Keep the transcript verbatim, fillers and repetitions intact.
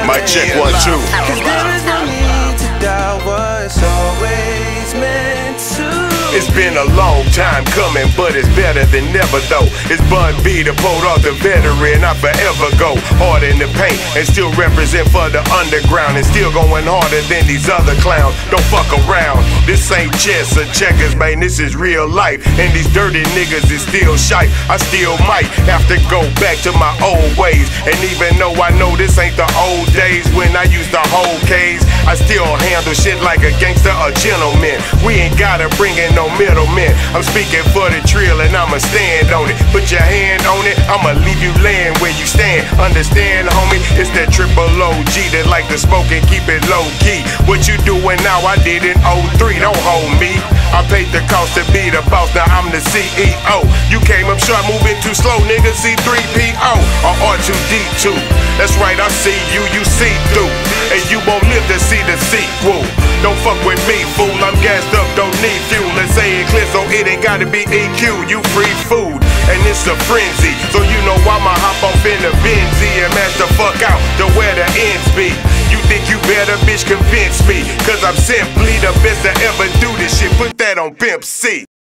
Mic check one, two. Cause there is no need to doubt what's always meant to. It's been a long time coming, but it's better than never though. It's Bun B, the Port Arthur veteran, I forever go hard in the paint and still represent for the underground and still going harder than these other clowns. Don't fuck around, this ain't chess or checkers, man, this is real life. And these dirty niggas is still shite. I still might have to go back to my old ways. And even though I know this ain't the old days when I used to hold K's, I still handle shit like a gangster or gentleman. We ain't gotta bring in no middlemen. I'm speaking for the trill and I'ma stand on it. Put your hand on it, I'ma leave you laying where you stand. Understand, homie, it's that triple O G that like to smoke and keep it low key. What you doing now, I did in oh three, don't hold me. I paid the cost to be the boss, now I'm the C E O. You came up short, moving too slow, nigga, C three P O or R two D two. That's right, I see you, you see through. And you won't live to see the sequel. Don't fuck with me, fool, I'm gassed up, don't need fuel. Let's say it clear, so it ain't gotta be E Q. You free food, and it's a frenzy. So you know I'ma hop off in the Benzie and mash the fuck out to where the ends be. You think you better, bitch, convince me. Cause I'm simply the best to ever do this shit. Put that on Pimp C.